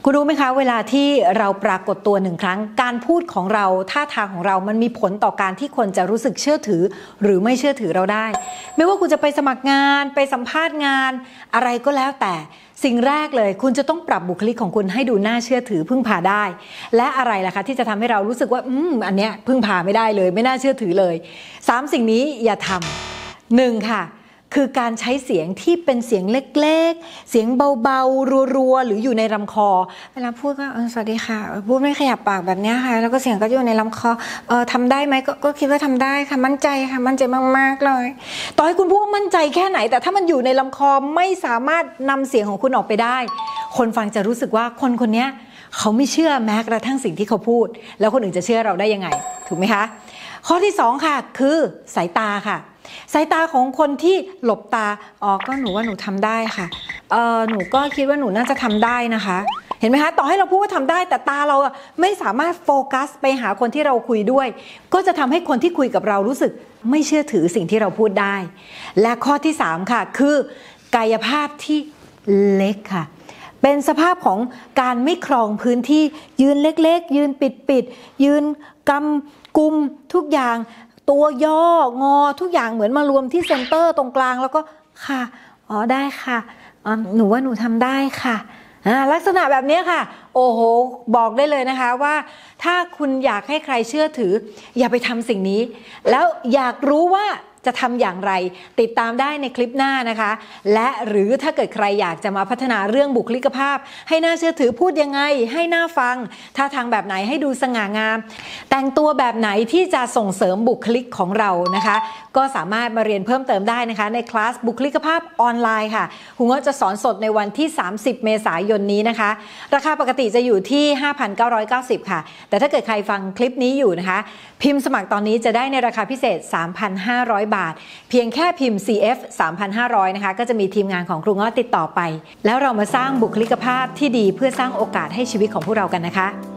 คุณรู้ไหมคะเวลาที่เราปรากฏตัวหนึ่งครั้งการพูดของเราท่าทางของเรามันมีผลต่อการที่คนจะรู้สึกเชื่อถือหรือไม่เชื่อถือเราได้ไม่ว่าคุณจะไปสมัครงานไปสัมภาษณ์งานอะไรก็แล้วแต่สิ่งแรกเลยคุณจะต้องปรับบุคลิกของคุณให้ดูน่าเชื่อถือพึ่งพาได้และอะไรล่ะคะที่จะทำให้เรารู้สึกว่าอันเนี้ยพึ่งพาไม่ได้เลยไม่น่าเชื่อถือเลย3สิ่งนี้อย่าทำ1ค่ะคือการใช้เสียงที่เป็นเสียงเล็กๆเสียงเบาๆรัวๆหรืออยู่ในลำคอเวลาพูดก็สวัสดีค่ะพูดไม่ขยับปากแบบนี้ค่ะแล้วก็เสียงก็อยู่ในลำคอทำได้ไหมก็คิดว่าทำได้ค่ะมั่นใจค่ะมั่นใจมากๆเลยต่อให้คุณพูดว่ามั่นใจแค่ไหนแต่ถ้ามันอยู่ในลำคอไม่สามารถนำเสียงของคุณออกไปได้คนฟังจะรู้สึกว่าคนคนนี้เขาไม่เชื่อแม้กระทั่งสิ่งที่เขาพูดแล้วคนอื่นจะเชื่อเราได้ยังไงถูกไหมคะข้อที่2ค่ะคือสายตาค่ะสายตาของคนที่หลบตาก็หนูว่าหนูทำได้ค่ะหนูก็คิดว่าหนูน่าจะทำได้นะคะเห็นไหมคะต่อให้เราพูดว่าทำได้แต่ตาเราไม่สามารถโฟกัสไปหาคนที่เราคุยด้วยก็จะทำให้คนที่คุยกับเรารู้สึกไม่เชื่อถือสิ่งที่เราพูดได้และข้อที่3ค่ะคือกายภาพที่เล็กค่ะเป็นสภาพของการไม่ครองพื้นที่ยืนเล็กๆยืนปิดยืนกำกุมทุกอย่างตัวย่องอทุกอย่างเหมือนมารวมที่เซ็นเตอร์ตรงกลางแล้วก็ค่ะได้ค่ะหนูว่าหนูทำได้ค่ะลักษณะแบบนี้ค่ะโอ้โหบอกได้เลยนะคะว่าถ้าคุณอยากให้ใครเชื่อถืออย่าไปทำสิ่งนี้แล้วอยากรู้ว่าจะทำอย่างไรติดตามได้ในคลิปหน้านะคะและหรือถ้าเกิดใครอยากจะมาพัฒนาเรื่องบุคลิกภาพให้น่าเชื่อถือพูดยังไงให้น่าฟังท่าทางแบบไหนให้ดูสง่างามแต่งตัวแบบไหนที่จะส่งเสริมบุคลิกของเรานะคะก็สามารถมาเรียนเพิ่มเติมได้นะคะในคลาสบุคลิกภาพออนไลน์ค่ะคุณก็จะสอนสดในวันที่30 เมษายนนี้นะคะราคาปกติจะอยู่ที่ 5,990 ค่ะแต่ถ้าเกิดใครฟังคลิปนี้อยู่นะคะพิมพ์สมัครตอนนี้จะได้ในราคาพิเศษ 3,500 บาทเพียงแค่พิมพ์ CF 3,500 นะคะก็จะมีทีมงานของครูง้อติดต่อไปแล้วเรามาสร้างบุคลิกภาพที่ดีเพื่อสร้างโอกาสให้ชีวิตของพวกเรากันนะคะ